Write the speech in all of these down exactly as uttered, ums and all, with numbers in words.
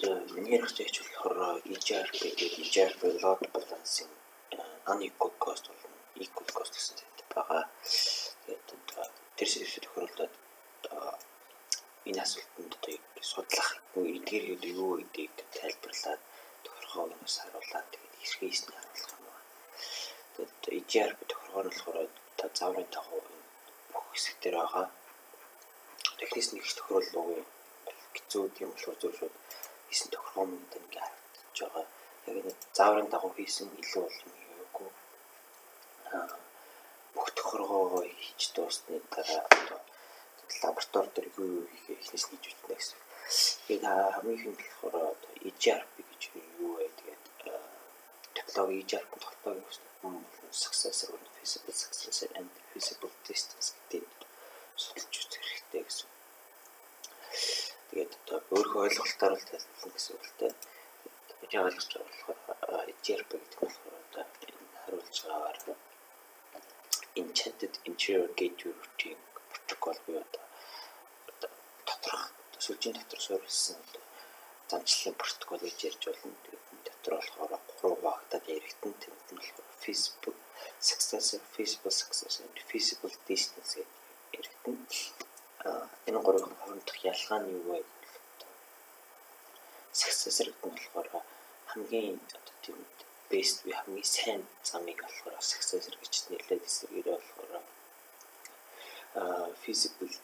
миний ярих гэж болохоор E G R P гэдэг E G R P load balancing non-equal cost болон equal cost гэсэн зүйл байгаа. Тэгээд тэр сэдвээр тохиолдоод энэ асуултанд одоо судлах эдгээр гэдэг юу гэдгийг тайлбарлаад тохиргоог нь бас харуулаад тэгээд хэрхээс нь харуулах юм байна. Тэгээд E G R P тохиргоо нь болохоор та зааврын дагуу бүх хэсэг дээр байгаа. Технис нэг ч тохируулгын хэцүү юм болохоор зөвшөөрөд хийсэн тохиргоо мөнгөд ингээ харагдаж байгаа. Яг энэ зааврын дагуу хийсэн илүү бол юм хэрэггүй. Аа бүх тохиргоо хийж дуусны дараа одоо лаборатори дээр юу юу хийх эхнээс нь хийж үтнэ гэсэн. Тэгээд хамгийн ихэнд болохоор одоо E G R P гэж юу вэ? Тэгээд технологи E G R P технологи юм successor, feasible successor and feasible distance гэдэг судалж үзэх хэрэгтэй гэсэн. Тэгээд одоо өөрийнхөө ойлголтоор л тайлбарлана гэсэн үг л дээ. Тэгээд ойлгож байгаа болохоор E G R P гэдэг нь болохоор одоо энэ харуулж байгаагаар enchanted interior gateway routing protocol буюу одоо доторх сүлжийн дотор суурилсан замчлалын протокол гэж ярьж болно. Тэгээд энэ дотор болохоор гурван багтаад яригдсан тэмдэг нь болохоор feasible successor, feasible successor and feasible distance гэдэг яригдсан. Аа энэ гурвын хоорондох ялгаа нь юу вэ гэвэл successor гэдэг нь болохоор хамгийн одоо тийм best би хамгийн сайн замыг болохоор successor гэж нэрлэдэг эсрэгээр болохоор аа feasible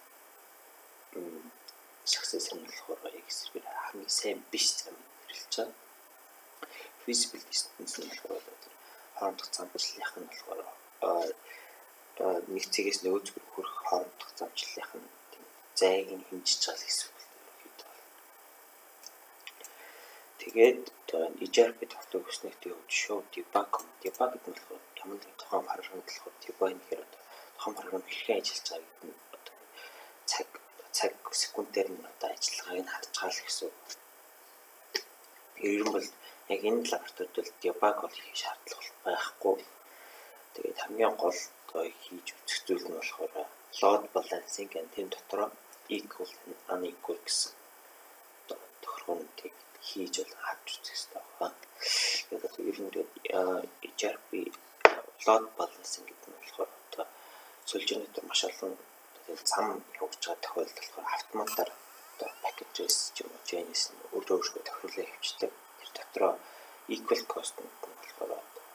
successor нь болохоор яг эсрэгээр хамгийн сайн биш замыг нэрлэж байгаа. Feasible distance нь болохоор хоорондох замчлалынх нь болохоор нэг цэгээс нөгөө зүг хүрэх хоорондох замчлалынх нь зайг нь хэмжиж байгаа гэсэн үг л байна. Тэгээд E G R P тогтоох хүснэгтэй show debug debug гэдэг нь болохоор ямар нэгэн тухайн програмд болохоор debug гэхээр тухайн програм хэрхэн ажиллаж байгааг нь одоо цаг цаг секундээр нь одоо ажиллагааг нь харж байгаа л гэсэн. Ер нь бол яг энэ лабораторид бол debug бол хийх шаардлага байхгүй. Тэгээд хамгийн гол хийж үзэх зүйл нь болохоор load balancing and тэм дотор equal and unequal гэсэн тохиргоонуудыг хийж бол харж үзэх хэрэгтэй байна. Тэгээд ер нь E G R P load balancing гэдэг нь болохоор одоо сүлжээний дотор маш олон зам явуулж байгаа тохиолдолд болохоор автоматар одоо packages ч юм уу J S нь өөрөө өөрсдөө тохируулаа хийвчдэг. Тэр дотроо equal cost нь болохоор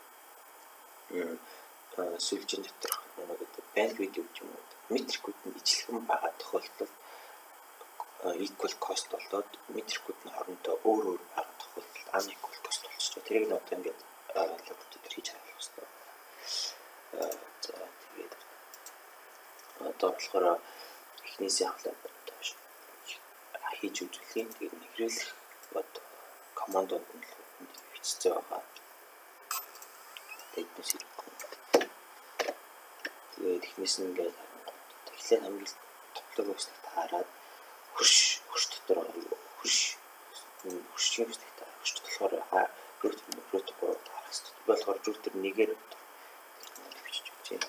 м сүлжээний дотор нэг bandwidth гэж юм уу метрикүүд нь ижилхэн байгаа тохиолдолд equal cost болоод метрикүүд нь хоорондоо өөр өөр байгаа тохиолдолд unequal cost болчихсон. Тэрийг нь одоо ингээд лабораторид хийж харуулах хэрэгтэй. За тэгээд одоо болохоор эхнээсээ ахлаад хийж үзүүлэхийн тэгээд нэврүүлэх одоо командууд нь бичсэн байгаа. Тэгээд нэсэр тэгээд эхнээс нь ингээд тэгэхээр хамгийн топлог үстэй таарад хурш хурш дотор хурш хуршийн үстэй таарад хурш болохоор хаа рут рут гоо таарах хэрэгтэй. Болохоор рут төр нэгээр бичиж өгч юм.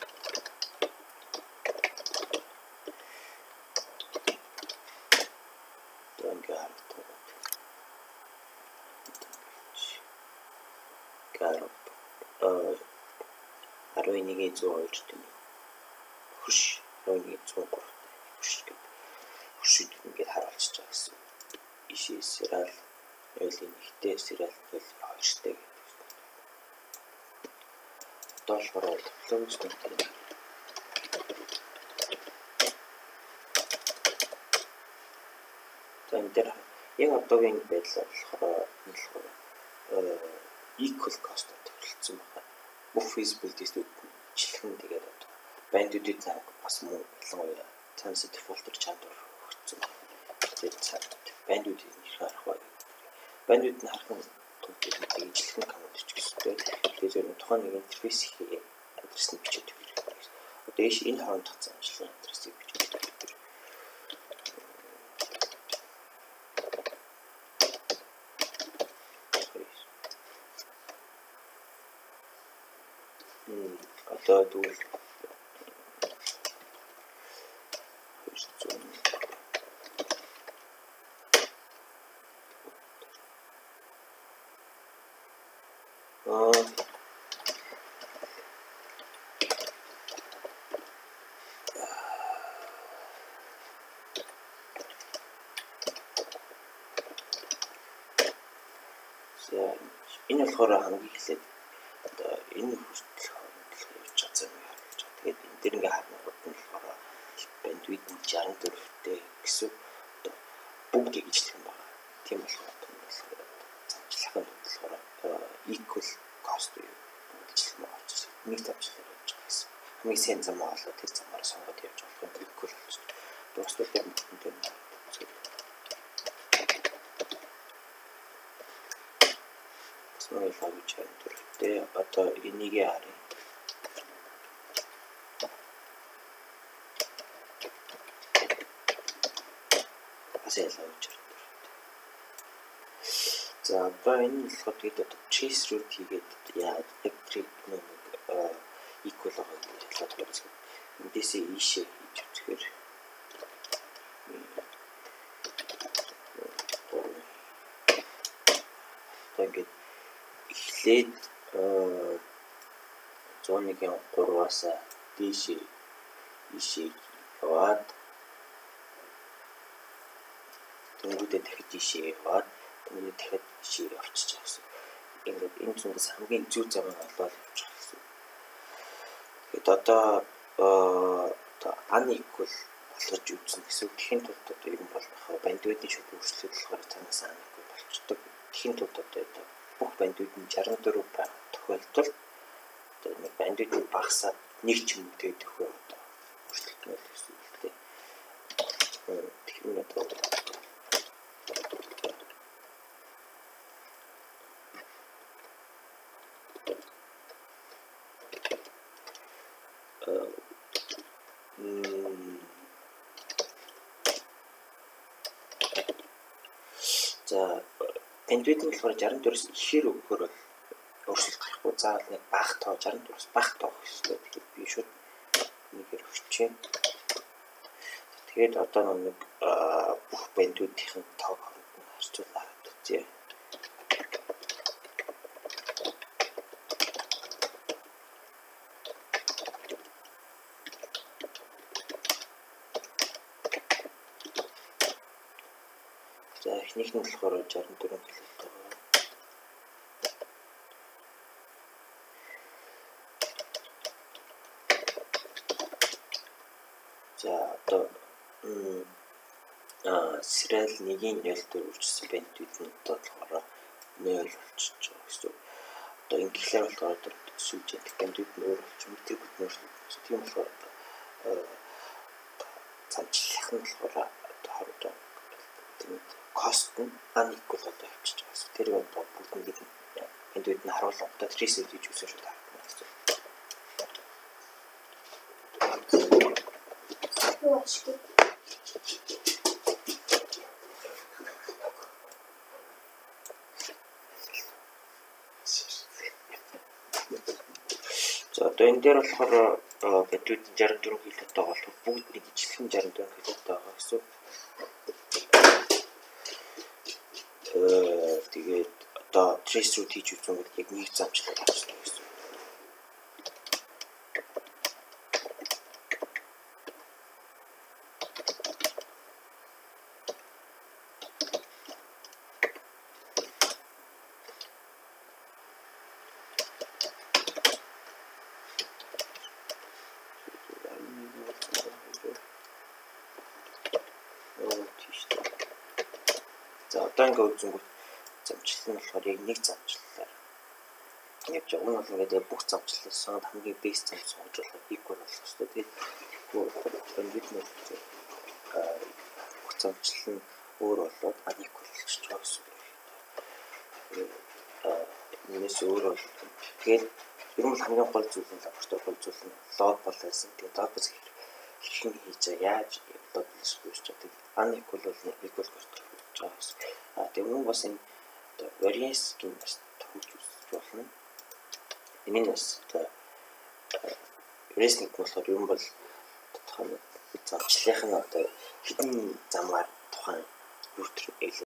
арван нэг зуун хоёр тийм хурш арван нэг зуун гурав хурш гэдэг хуршид ингээд харуулж байгаа гэсэн. Ишээ сэрэл ойлын нэгтэй сэрэл бол хоёртой гэдэг. Доллараар төлөвлөж байна. Тэр яг одоогийн байдлаар болохоор equal cost төрөлцсөн байна. Бүх feasible distance-ийн тэгээд одоо bandwidth цаг бас муу ялангуяа transit filter чадвар өгсөн. Тэгээд цаг bandwidth нэр харах бай. Bandwidth нь харах нь ижилхэн команд ч гэсэн. Тэгээд зөвхөн тухайн нэг интерфейс хийх адрес нь бичиж өгөх хэрэгтэй. Одоо ийш энэ хоорондох замчлалын адресыг бичиж өгөх хэрэгтэй. Одоо дүүл Аа энэ болохоор хамгийн эхлээд одоо энэ хүртэл хоног явж байгаа юм харж байгаа. Тэгээд энэ дэр ингээ харнууд нь болохоор бандвид нь шестьдесят дөрөвтэй гэсэн одоо бүгд ижлэх юм байна. Тийм болохоор замчлахын болохоор equal cost юу ижлэх юм болж байна. Нэг замчлал явж байгаа гэсэн. Хамгийн сайн зам болоод тэр замаар сонгоод явж болох юм equal болж байна. Дуустал дээр мэдэн дээр Смойл авч дөрөвтэй одоо энийг харъя. Асэл авч дөрөвтэй. За одоо энэ болохоор тэгээд одоо trace root хийгээд яа electric нэг equal байгаа хэлээд үзье. Эндээсээ ийшээ хийж үзэхээр тэгээд эхлээд зооныгийн гурваас дээшээ ийшээ яваад тэнгүүдээ дахиж ийшээ яваад тэнгүүдээ дахиж ийшээ явчихж байгаа гэсэн. Ингээд энэ зүгээс хамгийн зөв зам нь болоод явж байгаа гэсэн. Тэгэд одоо одоо unequal болгож үзсэн гэсэн. Тэхийн тулд одоо юм бол бандвидын шууд өөрчлөлт болохоор цаанаас unequal болчихдог. Тэхийн тулд одоо бүх бандвид нь шестьдесят дөрөв байх тохиолдолд одоо нэг бандвид багасаад нэг ч юм дээд төхөө одоо өөрчлөлт нь гэсэн үг тийм. Тэгэхээр нь одоо за бандвид нь болохоор шестьдесят дөрөвөөс ихээр өгөхөр бол өөрчлөлт гарахгүй. Заавал нэг бага тоо шестьдесят дөрөвөөс бага тоо хэрэгтэй. Тэгэхээр би шууд нэгээр өгчээ. Тэгээд одоо нэг бүх бандвидын тоог харьцуулаад үзье. За эхнийх нь болохоор шестьдесят дөрөв хэлээд байгаа. За одоо а serial нэгний нөл дээр үржсэн бандвид нь одоо болохоор нөл болчихж байгаа гэсэн. Одоо ингэхлээр болохоор одоо сүүжээд бандвид нь өөр болчих юм тэр бүт нөөцлөж. Тийм болохоор цаанчлах нь болохоор одоо cost нь unequal одоо явчихж байгаа гэсэн. Тэр одоо бүгд нь бандвид нь харуулсан одоо trace хийж үзсэн шүү дээ. Юу ашиг. За одоо энэ дээр болохоор бандвид шестьдесят дөрөв хэлээд байгаа бол бүгд нэг ижилхэн шестьдесят дөрөв хэлээд байгаа гэсэн. Э тэгээд одоо trace root хийж үзсэн бол яг нэг замчлал авчихсан гэсэн. За одоо ингээ үзэнгүүт замчлал нь болохоор яг нэг замчлалаар явж байгаа. Энэ бол ингээд бүх замчлалаас сонгоод хамгийн бэс зам сонгож болох equal болох хэрэгтэй. Тэгээд бандвид нь бүх замчлал нь өөр болоод unequal болчихж байгаа гэсэн үг. Энэс өөр бол тэгээд ер нь хамгийн гол зүйл нь лабораторид гол зүйл нь лог болсон. Тэгээд лог гэж хэрхэн хийж яаж лог хийж чаддаг. Unequal бол equal гэж байгаа. А тэгээд мөн бас энэ variance гэх бас тохиолж үзэж болно. Энэ нь бас variance гэх болохоор юм бол тодорхой замчлалын одоо хэдэн замаар тухайн рутер